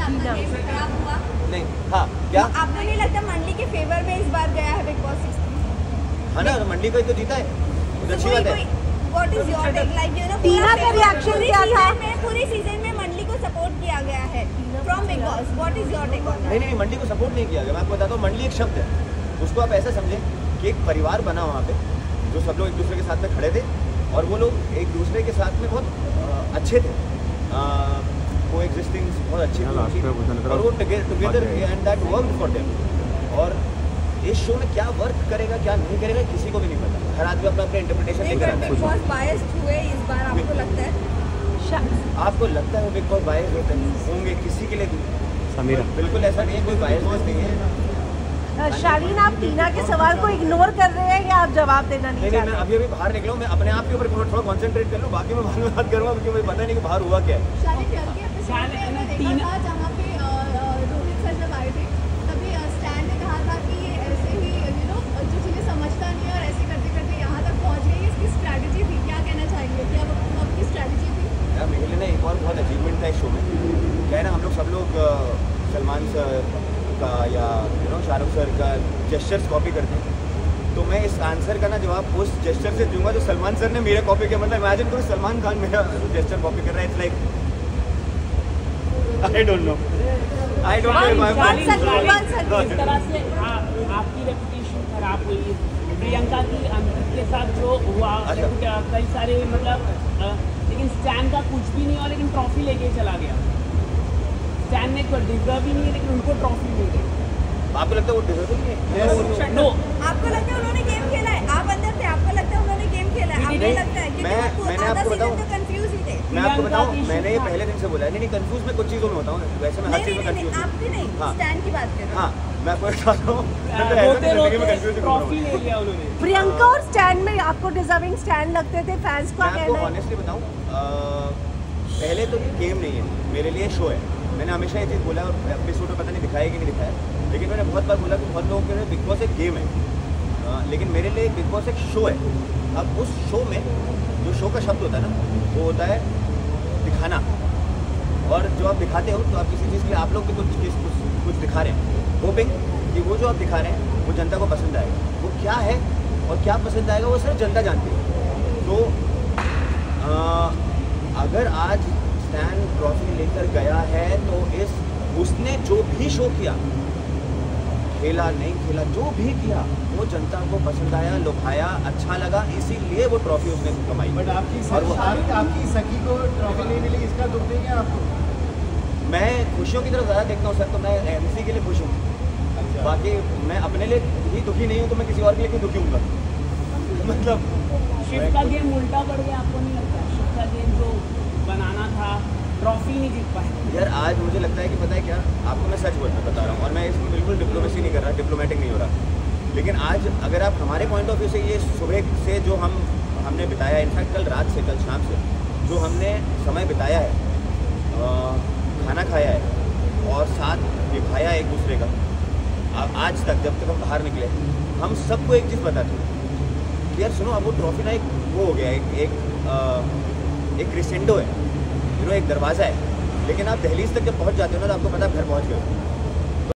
नहीं हाँ क्या आपको नहीं लगता मंडी के फेवर में इस बार गया है बिग बॉस 16? है ना, मंडी को ही तो जीता है, तो अच्छी बात है। What is your take? Like, you know, टीना का रिएक्शन क्या था? पूरी सीजन में मंडी को सपोर्ट किया गया है from Bigg Boss. What is your take on that? नहीं, मंडी को सपोर्ट नहीं किया गया। मैं आपको बताता हूँ, मंडी एक शब्द है, उसको आप ऐसा समझें कि एक परिवार बना वहाँ पे, जो सब लोग एक दूसरे के साथ में खड़े थे और वो लोग एक दूसरे के साथ में बहुत अच्छे थे, को एग्जिस्टिंग बहुत अच्छी थी और वो together and that work for them. और इस शो में क्या वर्क करेगा क्या नहीं करेगा किसी को भी नहीं पता, हर आदमी अपना अपना इंटरप्रिटेशन लेकर आता है। बिग बॉस बायस्ड हुए इस बार, आपको लगता है? आपको लगता है बिग बॉस बायस्ड होते होंगे किसी के लिए भी? समीरा बिल्कुल ऐसा नहीं है, कोई बायसनेस नहीं है। शालीन, आप टीना के सवाल को इग्नोर कर रहे हैं या आप जवाब देना नहीं चाहते? मैं अभी बाहर निकला हूँ, मैं अपने आप के ऊपर थोड़ा कॉन्सेंट्रेट कर लूँ, बाकी मैं बाद में बात करूँगा क्योंकि मुझे पता नहीं कि बाहर हुआ क्या है। जहाँ पे रोहित सर जब आए थे तभी स्टैन ने कहा था कि ये ऐसे ही जो चीज़ें समझता नहीं है और ऐसे करते करते यहाँ तक पहुँच गई, इसकी स्ट्रैटेजी थी। क्या कहना चाहेंगे, क्या वो आपकी स्ट्रैटेजी थी? यार मेरे लिए ना एक और बहुत अचीवमेंट था इस शो में, क्या है ना, हम लोग सब लोग सलमान सर का या शाहरुख सर का जेस्चर्स कॉपी करते हैं, तो मैं इस आंसर का ना जवाब उस जेस्चर से दूंगा जो सलमान सर ने मेरा कॉपी किया। मतलब इमेजिन करो सलमान खान मेरा जेस्चर कॉपी कर रहा है, it's like I don't know. I don't know. इस तरह से आपकी रेपुटेशन खराब हुई प्रियंका की अंकित के साथ जो हुआ, कई सारे मतलब लेकिन स्टैन का कुछ भी नहीं हुआ, लेकिन ट्रॉफी लेके चला गया। स्टैन ने कोई डिजर्व ही नहीं है, लेकिन उनको ट्रॉफी मिल गई। आपको लगता है वो डिजर्व नहीं है? नो, आपको लगता है उन्होंने गेम खेला है? आप अंदर थे, आपको लगता है उन्होंने गेम खेला है? आपको लगता है? मैंने आपको बताऊं, कंफ्यूज ही थे। मैं आपको बताऊं, मैंने ये पहले दिन से बोला है, नहीं कंफ्यूज मैं कुछ चीज़ों में होता हूँ, वैसे मैं हर चीज़ में कंफ्यूज हूँ। आपकी नहीं, स्टैन की बात कर रहा हूँ। हाँ, मैं आपको बताता हूँ, ट्रॉफी ले लिया उन्होंने। प्रियंका और स्टैन में आपको डिजर्विंग स्टैन लगते थे? फैंस का मैं आपको ऑनेस्टली बताऊँ, पहले तो गेम नहीं है मेरे लिए, शो है। मैंने हमेशा ये चीज़ बोला और एपिसोड में पता नहीं दिखाया कि नहीं दिखाया, लेकिन मैंने बहुत बार बोला कि बहुत लोगों के लिए बिग बॉस एक गेम है, लेकिन मेरे लिए बिग बॉस एक शो है। अब उस शो में जो शो का शब्द होता है ना, वो होता है दिखाना, और जो आप दिखाते हो तो आप किसी चीज़ के लिए आप लोग भी कुछ दिखा रहे हैं, होपिंग कि वो जो आप दिखा रहे हैं वो जनता को पसंद आएगा। वो क्या है और क्या पसंद आएगा वो सिर्फ जनता जानती है। तो अगर आज स्टैन ट्रॉफी लेकर गया है तो उसने जो भी शो किया, खेला नहीं खेला, जो भी किया वो जनता को पसंद आया, लुभाया, अच्छा लगा, इसीलिए वो ट्रॉफी उसने कमाई। बट आपकी सखी को ट्रॉफी नहीं मिली, इसका दुख नहीं है आपको? मैं खुशियों की तरफ ज़्यादा देखता हूँ सर, तो मैं एमसी के लिए खुश हूँ। अच्छा। बाकी मैं अपने लिए ही दुखी नहीं हूँ, तो मैं किसी और के लिए क्यों दुखी हूँगा? मतलब शिफ्ट का गेम उल्टा पड़ गया, आपको नहीं लगता? शिफ्ट का गेम जो बनाना था, ट्रॉफी नहीं जीत पाए। यार आज मुझे लगता है कि पता है क्या, आपको मैं सच बता रहा हूँ और मैं इसमें बिल्कुल डिप्लोमेसी नहीं कर रहा, डिप्लोमेटिक नहीं हो रहा, लेकिन आज अगर आप हमारे पॉइंट ऑफ व्यू से ये सुबह से जो हमने बिताया, इनफैक्ट कल रात से, कल शाम से जो हमने समय बिताया है, खाना खाया है और साथ निभाया एक दूसरे का, आज तक जब तक हम बाहर निकले, हम सबको एक चीज़ बताते हैं कि यार सुनो, अब वो ट्रॉफी ना एक वो हो गया, एक क्रिसेंडो है, एक दरवाज़ा है, लेकिन आप दहलीज तक जब पहुंच जाते हो ना तो आपको पता है घर पहुंच गए।